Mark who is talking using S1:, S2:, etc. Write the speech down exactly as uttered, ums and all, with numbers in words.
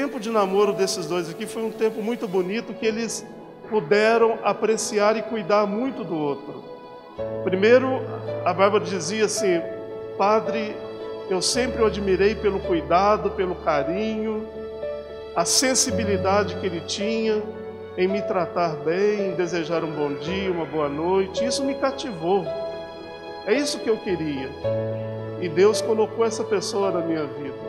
S1: tempo de namoro desses dois aqui foi um tempo muito bonito, que eles puderam apreciar e cuidar muito do outro. Primeiro, a Bárbara dizia assim: padre, eu sempre o admirei pelo cuidado, pelo carinho, a sensibilidade que ele tinha em me tratar bem, em desejar um bom dia, uma boa noite. Isso me cativou. É isso que eu queria. E Deus colocou essa pessoa na minha vida.